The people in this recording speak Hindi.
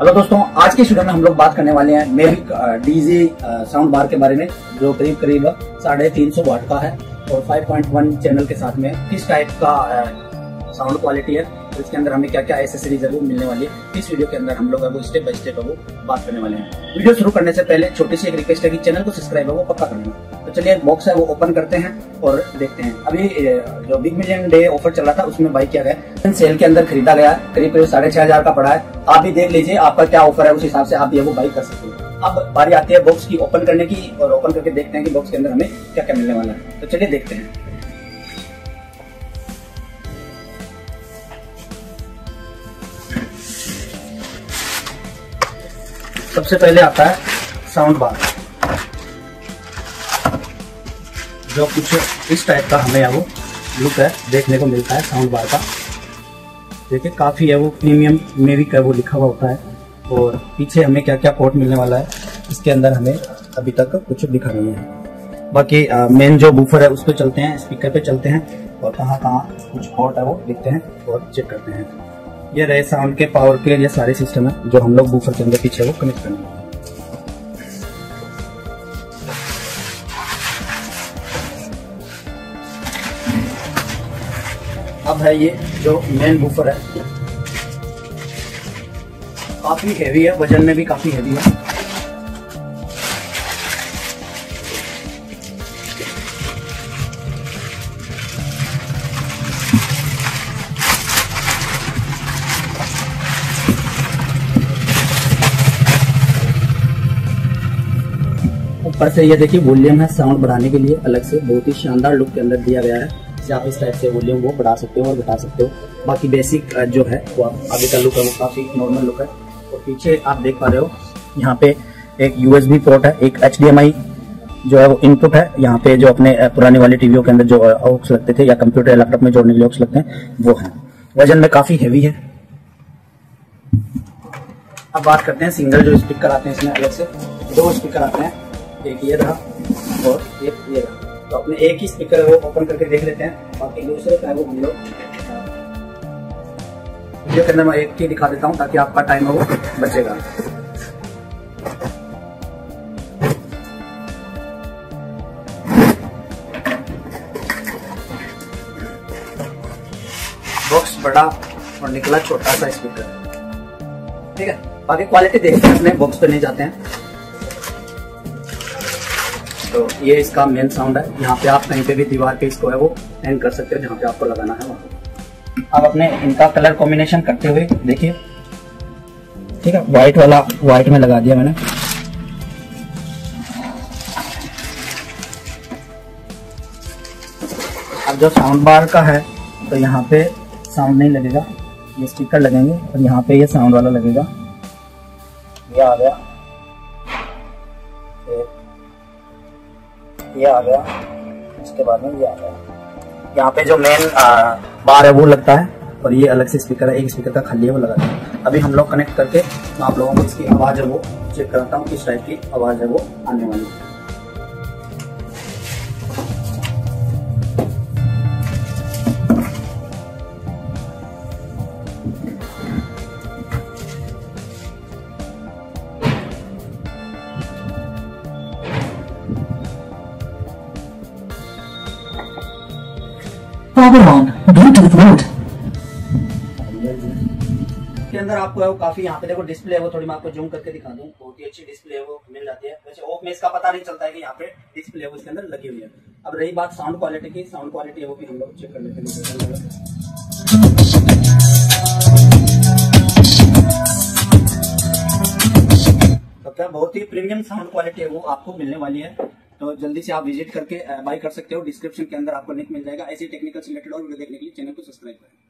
हेलो दोस्तों, आज के वीडियो में हम लोग बात करने वाले हैं मेविक डीजे साउंड बार के बारे में, जो करीब 350 वाट का है और 5.1 चैनल के साथ में किस टाइप का साउंड क्वालिटी है, तो इसके अंदर हमें क्या क्या एसेसरीज है वो मिलने वाली है। इस वीडियो के अंदर हम लोग स्टेप बाय स्टेप वो बात करने वाले हैं। वीडियो शुरू करने से पहले छोटी सी एक रिक्वेस्ट है कि चैनल को सब्सक्राइब है वो पक्का कर लेना। तो चलिए बॉक्स है वो ओपन करते हैं और देखते हैं। अभी जो बिग मिलियन डे ऑफर चल रहा था उसमें बाई किया गया, सेल के अंदर खरीदा गया, करीब 6,500 का पड़ा है। आप भी देख लीजिए आपका क्या ऑफर है, उस हिसाब से आप ये वो बाई कर सकते हैं। अब बारी आती है बॉक्स की ओपन करने की, और ओपन करके देखते हैं कि बॉक्स के अंदर हमें क्या क्या मिलने वाला है। तो चलिए देखते हैं। सबसे पहले आता है साउंड बार, जो कुछ इस टाइप का हमें वो लुक है देखने को मिलता है साउंड बार का। देखिए काफी है वो प्रीमियम मेविक है वो लिखा हुआ होता है, और पीछे हमें क्या क्या पोर्ट मिलने वाला है इसके अंदर हमें अभी तक कुछ दिखा नहीं है। बाकी मेन जो बूफर है उस पर चलते हैं, स्पीकर पे चलते हैं, और कहाँ कहाँ कुछ पोर्ट है वो देखते हैं और चेक करते हैं। ये रहे साउंड के पावर के ये सारे सिस्टम है जो हम लोग बूफर के अंदर पीछे वो कनेक्ट करने वाले हैं। अब है ये जो मेन बूफर है, काफी हेवी है, वजन में भी काफी हेवी है। ऊपर से ये देखिए वॉल्यूम है, साउंड बढ़ाने के लिए अलग से बहुत ही शानदार लुक के अंदर दिया गया है। इसे आप इस टाइप से वॉल्यूम वो बढ़ा सकते हो और घटा सकते हो। बाकी बेसिक जो है वो आगे का लुक है वो काफी नॉर्मल लुक है। और पीछे आप देख पा रहे हो यहाँ पे एक USB पोर्ट है, एक HDMI जो है वो इनपुट है। यहाँ पे जो अपने पुराने वाले टीवियों के अंदर जो ऑक्स लगते थे या कंप्यूटर या लैपटॉप में जोड़ने के लिए ऑक्स लगते हैं वो है। वजन में काफी हेवी है। अब बात करते हैं सिंगल जो स्पीकर आते हैं, इसमें अलग से 2 स्पीकर आते हैं, एक ये रहा और एक ये रहा। तो अपने एक ही स्पीकर है वो ओपन करके देख लेते हैं, बाकी दूसरे का है वो हम लोग वीडियो के अंदर मैं एक ही दिखा देता हूँ ताकि आपका टाइम है वो बचेगा। बॉक्स बड़ा और निकला छोटा सा स्पीकर, ठीक है। बाकी क्वालिटी देखते हैं, अपने बॉक्स पे नहीं जाते हैं। तो ये इसका मेन साउंड है। यहाँ पे आप कहीं पे भी दीवार पे इसको है वो हैंग कर सकते हो जहाँ पे आपको लगाना है वहाँ। अब अपने इनका कलर कॉम्बिनेशन करते हुए देखिए, ठीक है। व्हाइट वाला व्हाइट में लगा दिया मैंने। अब जो साउंड बार का है तो यहाँ पे साउंड नहीं लगेगा, ये स्पीकर लगेंगे और यहाँ पे ये साउंड वाला लगेगा। ये आ गया, ये आ गया, उसके बाद में ये आ गया। यहाँ पे जो मेन बार है वो लगता है, और ये अलग से स्पीकर है, एक स्पीकर का खाली है वो लगा दिया। अभी हम लोग कनेक्ट करके मैं आप लोगों को इसकी आवाज है वो चेक कराता हूँ, किस टाइप की आवाज है वो आने वाली है। Power on Bluetooth mode। के अंदर आपको है काफी यहाँ पे देखो डिस्प्ले है वो, थोड़ी मैं आपको जूम करके दिखा दूं, बहुत ही अच्छी डिस्प्ले है वो मिल जाती है। वैसे ऑफ में इसका पता नहीं चलता है कि यहाँ पे डिस्प्ले है वो इसके अंदर लगी हुई है। अब रही बात साउंड क्वालिटी की, साउंड क्वालिटी है वो भी हम लोग चेक कर लेते हैं। तो क्या बहुत ही प्रीमियम साउंड क्वालिटी है वो आपको मिलने वाली है। तो जल्दी से आप विजिट करके बाय कर सकते हो। डिस्क्रिप्शन के अंदर आपको लिंक मिल जाएगा। ऐसी टेक्निकल से रिलेटेड और वीडियो देखने के लिए चैनल को सब्सक्राइब करें।